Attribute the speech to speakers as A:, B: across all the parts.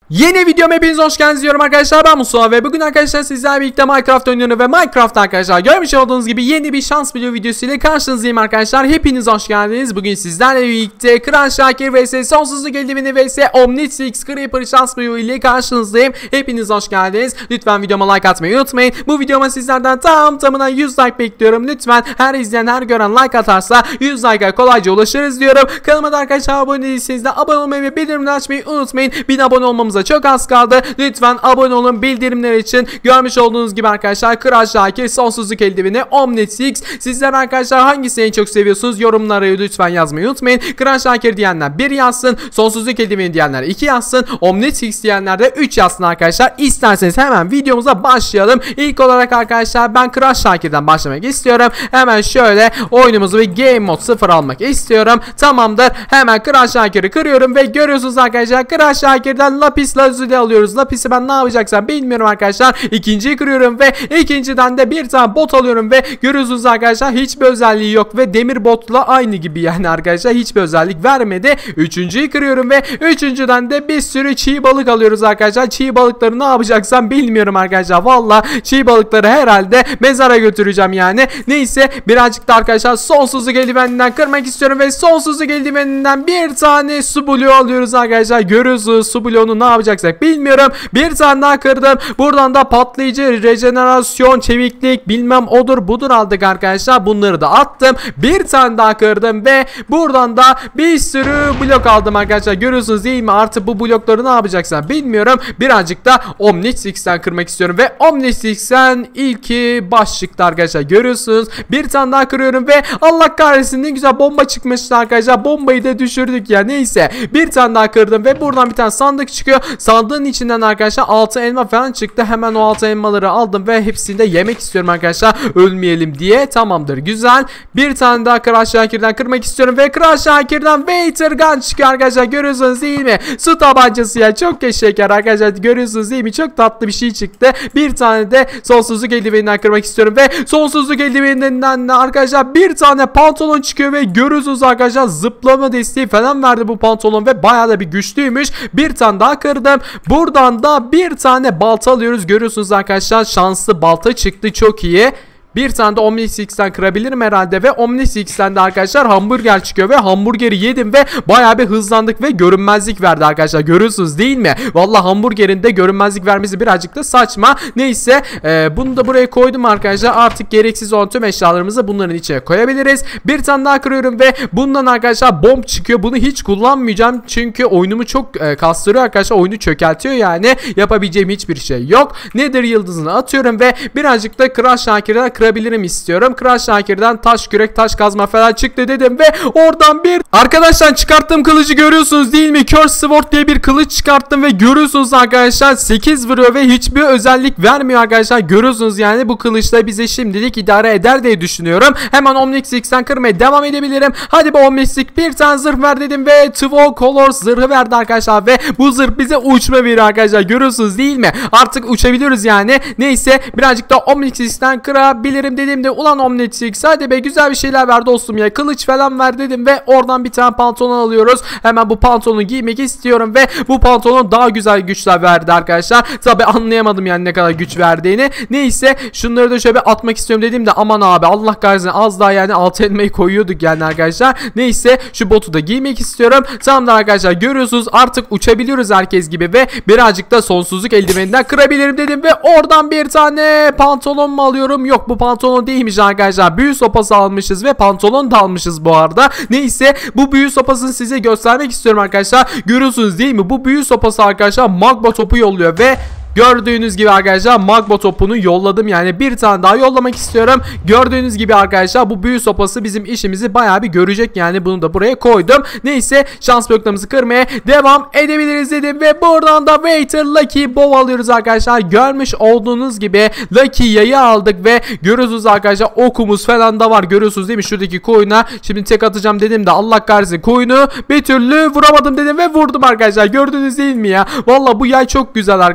A: Yeni videoma hepiniz hoş geldiniz diyorum arkadaşlar, ben Mustafa ve bugün arkadaşlar sizlerle birlikte Minecraft oynuyorum ve Minecraft arkadaşlar görmüş olduğunuz gibi yeni bir şans video videosu ile karşınızdayım arkadaşlar. Hepiniz hoş geldiniz. Bugün sizlerle birlikte Kral Şakir vs Sonsuzluk Eldiveni vs Omnitrix Creeper şans video ile karşınızdayım. Hepiniz hoş geldiniz. Lütfen videoma like atmayı unutmayın. Bu videoma sizlerden tamına 100 like bekliyorum. Lütfen her izleyen her gören like atarsa 100 like'a kolayca ulaşırız diyorum. Kanalıma da arkadaşlar abone değilseniz de abone olmayı ve bildirimleri açmayı unutmayın. 1000 abone olmamız çok az kaldı. Lütfen abone olun bildirimler için. Görmüş olduğunuz gibi arkadaşlar Kral Şakir, Sonsuzluk Eldiveni, Omnitrix. Sizler arkadaşlar hangisini en çok seviyorsunuz? Yorumlara lütfen yazmayı unutmayın. Kral Şakir diyenler 1 yazsın. Sonsuzluk Eldiveni diyenler 2 yazsın. Omnitrix diyenler de 3 yazsın arkadaşlar. İsterseniz hemen videomuza başlayalım. İlk olarak arkadaşlar ben Kral Şakir'den başlamak istiyorum. Hemen şöyle oyunumuzu bir Game Mode 0 almak istiyorum. Tamamdır. Hemen Kral Şakir'i kırıyorum ve görüyorsunuz arkadaşlar Kral Şakir'den Lapis Lazuli alıyoruz. Lapis'i ben ne yapacaksam bilmiyorum arkadaşlar. İkinciyi kırıyorum ve ikinciden de bir tane bot alıyorum ve görüyorsunuz arkadaşlar hiçbir özelliği yok ve demir botla aynı gibi yani arkadaşlar hiçbir özellik vermedi. Üçüncüyü kırıyorum ve üçüncüden de bir sürü çiğ balık alıyoruz arkadaşlar. Çiğ balıkları ne yapacaksam bilmiyorum arkadaşlar. Valla çiğ balıkları herhalde mezara götüreceğim yani. Neyse birazcık da arkadaşlar sonsuzluk eldiveninden kırmak istiyorum ve sonsuzluk eldiveninden bir tane su bloğu alıyoruz arkadaşlar. Görüyorsunuz su bloğunu ne yapacaksak bilmiyorum. Bir tane daha kırdım. Buradan da patlayıcı, rejenerasyon, çeviklik bilmem odur budur aldık arkadaşlar. Bunları da attım. Bir tane daha kırdım ve buradan da bir sürü blok aldım arkadaşlar. Görüyorsunuz değil mi? Artık bu blokları ne yapacaksam bilmiyorum. Birazcık da Omnitrix'ten kırmak istiyorum ve Omnitrix'ten ilki baş çıktı arkadaşlar. Görüyorsunuz. Bir tane daha kırıyorum ve Allah kahretsin ne güzel bomba çıkmıştı arkadaşlar. Bombayı da düşürdük ya. Neyse. Bir tane daha kırdım ve buradan bir tane sandık çıkıyor. Sandığın içinden arkadaşlar 6 elma falan çıktı. Hemen o 6 elmaları aldım ve hepsini de yemek istiyorum arkadaşlar. Ölmeyelim diye. Tamamdır. Güzel. Bir tane daha Kral Şakir'den kırmak istiyorum ve Kral Şakir'den Water Gun çıkıyor arkadaşlar. Görüyorsunuz değil mi? Su tabancası ya. Çok şeker arkadaşlar. Görüyorsunuz değil mi? Çok tatlı bir şey çıktı. Bir tane de sonsuzluk eldiveninden kırmak istiyorum ve sonsuzluk eldiveninden de arkadaşlar bir tane pantolon çıkıyor ve görüyorsunuz arkadaşlar zıplama desteği falan verdi bu pantolon ve bayağı da bir güçlüymüş. Bir tane daha kırdım. Buradan da bir tane balta alıyoruz. Görüyorsunuz arkadaşlar şanslı balta çıktı. Çok iyi. Bir tane de Omnitrix'ten kırabilirim herhalde ve Omnitrix'ten de arkadaşlar hamburger çıkıyor ve hamburgeri yedim ve bayağı bir hızlandık ve görünmezlik verdi arkadaşlar. Görüyorsunuz değil mi? Vallahi hamburgerin de görünmezlik vermesi birazcık da saçma. Neyse bunu da buraya koydum arkadaşlar. Artık gereksiz olan tüm eşyalarımızı bunların içine koyabiliriz. Bir tane daha kırıyorum ve bundan arkadaşlar bomb çıkıyor. Bunu hiç kullanmayacağım çünkü oyunumu çok kastırıyor arkadaşlar. Oyunu çökeltiyor yani. Yapabileceğim hiçbir şey yok. Nether yıldızını atıyorum ve birazcık da Kral Şakir'den kırabilirim istiyorum. Kral Şakir'den taş kürek taş kazma falan çıktı dedim ve oradan bir arkadaşlar çıkarttığım kılıcı görüyorsunuz değil mi? Curse Sword diye bir kılıç çıkarttım ve görüyorsunuz arkadaşlar 8 vuruyor ve hiçbir özellik vermiyor arkadaşlar. Görüyorsunuz yani bu kılıçla bize şimdilik idare eder diye düşünüyorum. Hemen Omnitrix'ten kırmaya devam edebilirim. Hadi bu Omnitrix bir tane zırh ver dedim ve Two Colors zırhı verdi arkadaşlar ve bu zırh bize uçma veriyor arkadaşlar. Görüyorsunuz değil mi? Artık uçabiliyoruz yani. Neyse birazcık da Omnitrix'ten kırabilirim dedim de ulan Omnitrix hadi be güzel bir şeyler ver dostum ya. Kılıç falan ver dedim ve oradan bir tane pantolon alıyoruz. Hemen bu pantolonu giymek istiyorum ve bu pantolon daha güzel güçler verdi arkadaşlar. Tabi anlayamadım yani ne kadar güç verdiğini. Neyse şunları da şöyle atmak istiyorum dedim de aman abi Allah kahretsin az daha yani altı elmayı koyuyorduk yani arkadaşlar. Neyse şu botu da giymek istiyorum. Tamamdır arkadaşlar görüyorsunuz artık uçabiliyoruz herkes gibi ve birazcık da sonsuzluk eldiveninden kırabilirim dedim ve oradan bir tane pantolon mu alıyorum? Yok bu pantolon değilmiş arkadaşlar. Büyü sopası almışız ve pantolon da almışız bu arada. Neyse bu büyü sopasını size göstermek istiyorum arkadaşlar. Görüyorsunuz değil mi? Bu büyü sopası arkadaşlar magma topu yolluyor ve gördüğünüz gibi arkadaşlar magma topunu yolladım yani bir tane daha yollamak istiyorum. Gördüğünüz gibi arkadaşlar bu büyü sopası bizim işimizi bayağı bir görecek yani bunu da buraya koydum. Neyse şans bloklarımızı kırmaya devam edebiliriz dedim ve buradan da Water Lucky Bow alıyoruz arkadaşlar. Görmüş olduğunuz gibi Lucky yayı aldık ve görüyorsunuz arkadaşlar okumuz falan da var. Görüyorsunuz değil mi? Şuradaki koyuna şimdi tek atacağım dedim de Allah kahretsin koyunu bir türlü vuramadım dedim ve vurdum arkadaşlar. Gördünüz değil mi ya? Valla bu yay çok güzel arkadaşlar.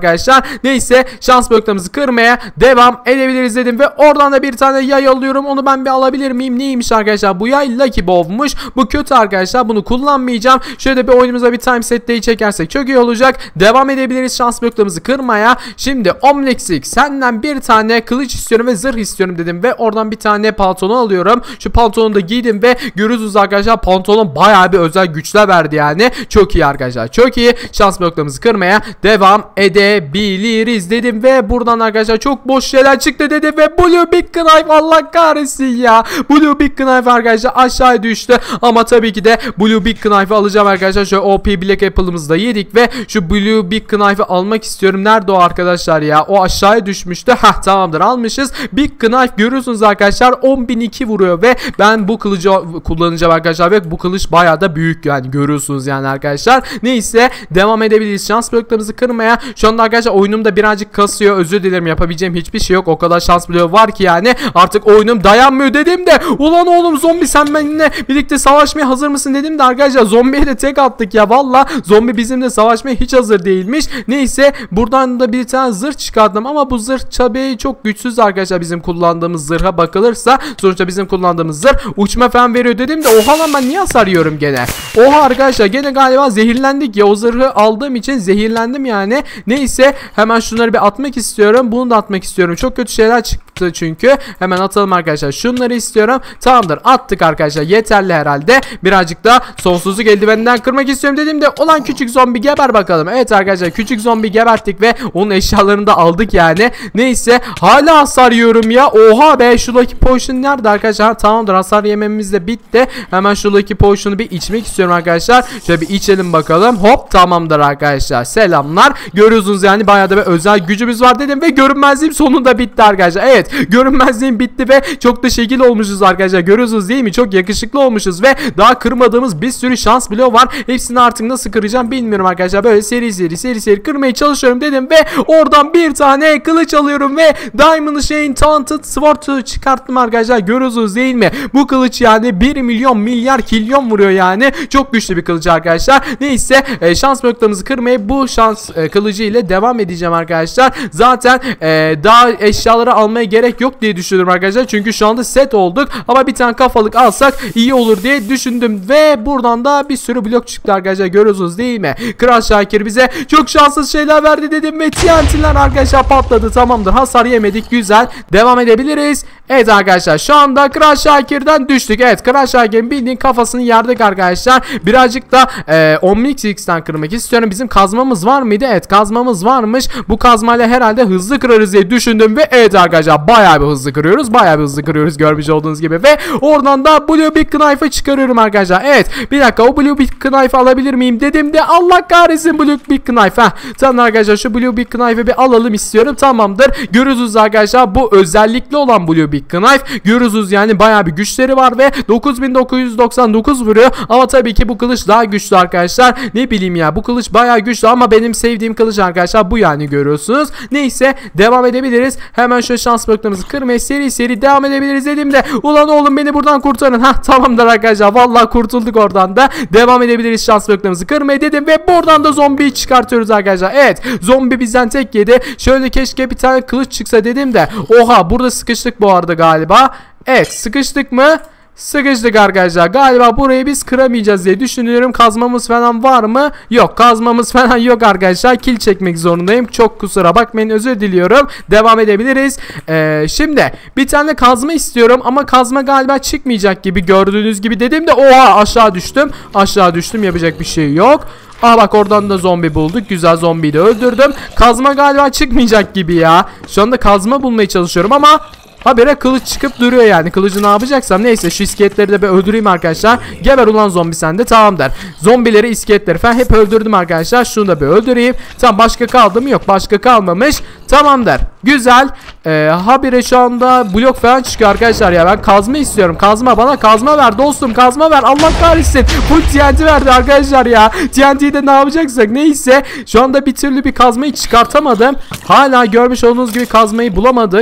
A: Neyse şans bloklarımızı kırmaya devam edebiliriz dedim ve oradan da bir tane yay alıyorum. Onu ben bir alabilir miyim? Neymiş arkadaşlar? Bu yay Lucky Bow'muş. Bu kötü arkadaşlar. Bunu kullanmayacağım. Şöyle bir oyunumuza bir time set'teyi çekersek çok iyi olacak. Devam edebiliriz şans bloklarımızı kırmaya. Şimdi Omlexik senden bir tane kılıç istiyorum ve zırh istiyorum dedim ve oradan bir tane pantolon alıyorum. Şu pantolonu da giydim ve görüyorsunuz arkadaşlar pantolon bayağı bir özel güçler verdi yani. Çok iyi arkadaşlar. Çok iyi. Şans bloklarımızı kırmaya devam edebiliriz dedim ve buradan arkadaşlar çok boş şeyler çıktı dedim ve Blue Big Knife Allah kahretsin ya. Blue Big Knife arkadaşlar aşağıya düştü ama tabii ki de Blue Big Knife'ı alacağım arkadaşlar. Şöyle OP Black Apple'ımızı da yedik ve şu Blue Big Knife'ı almak istiyorum. Nerede o arkadaşlar ya? O aşağıya düşmüştü. Hah tamamdır almışız. Big Knife görüyorsunuz arkadaşlar 10.002 vuruyor ve ben bu kılıcı kullanacağım arkadaşlar ve bu kılıç bayağı da büyük yani görüyorsunuz yani arkadaşlar. Neyse devam edebiliriz şans bloklarımızı kırmaya. Şu anda arkadaşlar oyunumda birazcık kasıyor. Özür dilerim yapabileceğim hiçbir şey yok. O kadar şans bloğu var ki yani artık oyunum dayanmıyor dedim de ulan oğlum zombi sen benimle birlikte savaşmaya hazır mısın dedim de arkadaşlar zombiye de tek attık ya. Valla zombi bizimle savaşmaya hiç hazır değilmiş. Neyse buradan da bir tane zırh çıkardım ama bu zırh tabii çok güçsüz arkadaşlar bizim kullandığımız zırha bakılırsa. Sonuçta bizim kullandığımız zırh uçma falan veriyor dedim de oha lan ben niye hasar yiyorum gene. Oha arkadaşlar gene galiba zehirlendik ya, o zırhı aldığım için zehirlendim yani. Neyse hemen şunları bir atmak istiyorum. Bunu da atmak istiyorum. Çok kötü şeyler çıktı çünkü. Hemen atalım arkadaşlar. Şunları istiyorum. Tamamdır attık arkadaşlar. Yeterli herhalde. Birazcık da sonsuzluk eldiveninden kırmak istiyorum dedim de olan küçük zombi geber bakalım. Evet arkadaşlar küçük zombi geberttik ve onun eşyalarını da aldık yani. Neyse hala hasar yiyorum ya. Oha be şu Lucky Potion nerede arkadaşlar? Tamamdır hasar yememiz de bitti. Hemen şu Lucky Potion'u bir içmek istiyorum arkadaşlar. Şöyle bir içelim bakalım. Hop tamamdır arkadaşlar. Selamlar. Görüyorsunuz yani bayağı da bir özel gücümüz var dedim ve görünmezliğim sonunda bitti arkadaşlar. Evet görünmezliğim bitti ve çok da şekil olmuşuz arkadaşlar. Görüyorsunuz değil mi? Çok yakışıklı olmuşuz ve daha kırmadığımız bir sürü şans bloğu var. Hepsini artık nasıl kıracağım bilmiyorum arkadaşlar. Böyle seri kırmaya çalışıyorum dedim ve oradan bir tane kılıç alıyorum ve Diamond Shane'in Taunted Sword'u çıkarttım arkadaşlar. Görüyorsunuz değil mi? Bu kılıç yani 1 milyon milyar kilyon vuruyor yani. Çok güçlü bir kılıç arkadaşlar. Neyse şans bloklarımızı kırmaya bu şans kılıcı ile devam edeceğim arkadaşlar. Zaten daha eşyaları almaya gerek yok diye düşünüyorum arkadaşlar. Çünkü şu anda set olduk. Ama bir tane kafalık alsak iyi olur diye düşündüm. Ve buradan da bir sürü blok çıktı arkadaşlar. Görüyorsunuz değil mi? Kral Şakir bize çok şanssız şeyler verdi dedim ve TNT'ler arkadaşlar patladı. Tamamdır. Hasar yemedik. Güzel. Devam edebiliriz. Evet arkadaşlar şu anda Kral Şakir'den düştük. Evet Kral Şakir'in bildiğin kafasını yardık arkadaşlar. Birazcık da Omnix'ten kırmak istiyorum. Bizim kazmamız var mıydı? Evet kazmamız varmış. Bu kazmayla herhalde hızlı kırarız diye düşündüm ve evet arkadaşlar bayağı bir hızlı kırıyoruz. Bayağı bir hızlı kırıyoruz görmüş olduğunuz gibi ve oradan da Blue Big Knife'ı çıkarıyorum arkadaşlar. Evet bir dakika o Blue Big Knife alabilir miyim dedim de Allah kahretsin Blue Big Knife. Tamam arkadaşlar şu Blue Big Knife'ı bir alalım istiyorum. Tamamdır. Görüyorsunuz arkadaşlar bu özellikli olan Blue Big Knife. Görüyorsunuz yani bayağı bir güçleri var ve 9999 vuruyor. Ama tabii ki bu kılıç daha güçlü arkadaşlar. Ne bileyim ya bu kılıç bayağı güçlü ama benim sevdiğim kılıç arkadaşlar bu yani görüyorsunuz. Neyse devam edebiliriz. Hemen şu şans bloklarımızı kırmaya seri devam edebiliriz dedim de ulan oğlum beni buradan kurtarın. Tamamdır arkadaşlar vallahi kurtulduk oradan da. Devam edebiliriz şans bloklarımızı kırmaya dedim ve buradan da zombiyi çıkartıyoruz arkadaşlar. Evet zombi bizden tek yedi. Şöyle keşke bir tane kılıç çıksa dedim de oha burada sıkıştık bu arada galiba. Evet sıkıştık mı? Sıkıştık arkadaşlar. Galiba burayı biz kıramayacağız diye düşünüyorum. Kazmamız falan var mı? Yok. Kazmamız falan yok arkadaşlar. Kill çekmek zorundayım. Çok kusura bakmayın. Özür diliyorum. Devam edebiliriz. Şimdi bir tane kazma istiyorum ama kazma galiba çıkmayacak gibi gördüğünüz gibi dedim de oha aşağı düştüm. Aşağı düştüm. Yapacak bir şey yok. Aa bak oradan da zombi bulduk. Güzel zombiyi de öldürdüm. Kazma galiba çıkmayacak gibi ya. Şu anda kazma bulmaya çalışıyorum ama habire kılıç çıkıp duruyor yani. Kılıcı ne yapacaksam neyse şu iskeletleri de bir öldüreyim arkadaşlar. Geber ulan zombi sen de tamamdır. Zombileri iskeletleri falan hep öldürdüm arkadaşlar. Şunu da bir öldüreyim. Tamam başka kaldı mı? Yok başka kalmamış. Tamamdır. Güzel. Habire şu anda blok falan çıkıyor arkadaşlar ya. Ben kazma istiyorum. Kazma bana kazma ver dostum. Kazma ver. Allah kahretsin. Full TNT verdi arkadaşlar ya. TNT'yi de ne yapacaksak neyse. Şu anda bir türlü bir kazmayı çıkartamadım. Hala görmüş olduğunuz gibi kazmayı bulamadık.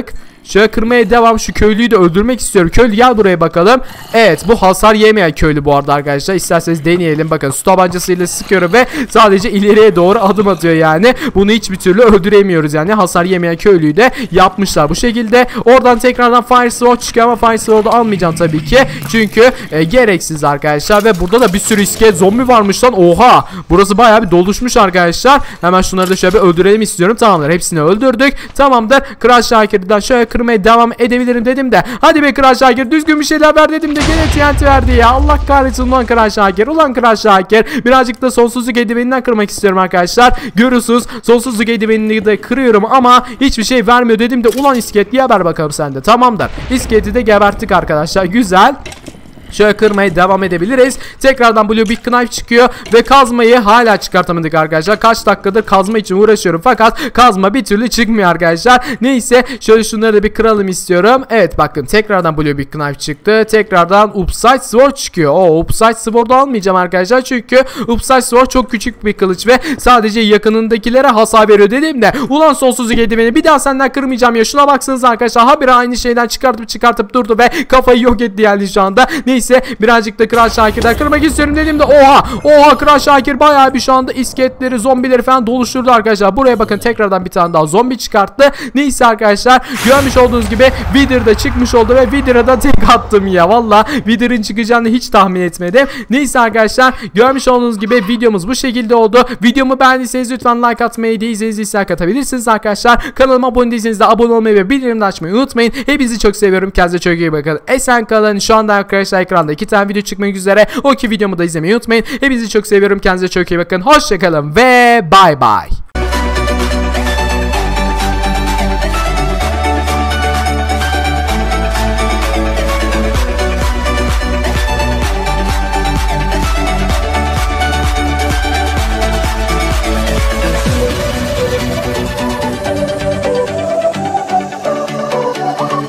A: Şöyle kırmaya devam. Şu köylüyü de öldürmek istiyorum. Köylü gel buraya bakalım. Evet, bu hasar yemeyen köylü bu arada arkadaşlar. İsterseniz deneyelim. Bakın su tabancasıyla sıkıyorum ve sadece ileriye doğru adım atıyor yani. Bunu hiçbir türlü öldüremiyoruz yani. Hasar yemeyen köylüyü de yapmışlar bu şekilde. Oradan tekrardan Fire Sword çıkıyor ama Fire Sword'u almayacağım tabii ki. Çünkü gereksiz arkadaşlar. Ve burada da bir sürü iskelet zombi varmış lan. Oha! Burası bayağı bir doluşmuş arkadaşlar. Hemen şunları da şöyle bir öldürelim istiyorum. Tamamdır. Hepsini öldürdük. Tamamdır. Kral Şakir'den şöyle kırmaya devam edebilirim dedim de. Hadi be Kral Şakir, düzgün bir şeyler ver dedim de gene TNT verdi ya. Allah kahretsin ulan Kral Şakir. Ulan Kral Şakir. Birazcık da sonsuzluk eldiveninden kırmak istiyorum arkadaşlar. Görüyorsunuz sonsuzluk eldivenini de kırıyorum ama hiçbir şey vermiyor dedim de ulan iskelet geber bakalım sen de. Tamamdır. İskeleti de geberttik arkadaşlar. Güzel. Şöyle kırmaya devam edebiliriz. Tekrardan Blue Big Knife çıkıyor ve kazmayı hala çıkartamadık arkadaşlar. Kaç dakikadır kazma için uğraşıyorum fakat kazma bir türlü çıkmıyor arkadaşlar. Neyse şöyle şunları da bir kıralım istiyorum. Evet bakın tekrardan Blue Big Knife çıktı. Tekrardan Upside Sword çıkıyor. Upside Sword'u almayacağım arkadaşlar çünkü Upside Sword çok küçük bir kılıç ve sadece yakınındakilere hasar veriyor dedim de. Ulan sonsuzluk eldiveni bir daha senden kırmayacağım ya. Şuna baksanıza arkadaşlar. Habire aynı şeyden çıkartıp durdu ve kafayı yok etti yani şu anda. Neyse birazcık da Kral Şakir'den kırmak istiyorum dediğimde oha Kral Şakir bayağı bir şu anda iskeletleri, zombileri falan doluşturdu arkadaşlar. Buraya bakın tekrardan bir tane daha zombi çıkarttı. Neyse arkadaşlar görmüş olduğunuz gibi Wither da çıkmış oldu ve Wither'a da tek attım ya. Valla Wither'ın çıkacağını hiç tahmin etmedim. Neyse arkadaşlar görmüş olduğunuz gibi videomuz bu şekilde oldu. Videomu beğendiyseniz lütfen like atmayı, değilseniz dislike atabilirsiniz arkadaşlar. Kanalıma abone değilseniz de abone olmayı ve bildirimleri açmayı unutmayın. Hepinizi çok seviyorum. Kendinize çok iyi bakın. Esen kalın. Şu anda arkadaşlar ekranda 2 tane video çıkmak üzere. O 2 videomu da izlemeyi unutmayın. Hepinizi çok seviyorum. Kendinize çok iyi bakın. Hoşçakalın ve bay bay.